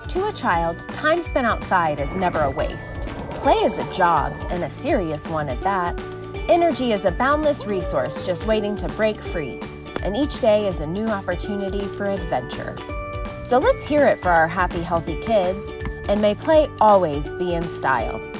To a child, time spent outside is never a waste. Play is a job, and a serious one at that. Energy is a boundless resource just waiting to break free, and each day is a new opportunity for adventure. So let's hear it for our happy, healthy kids, and may play always be in style.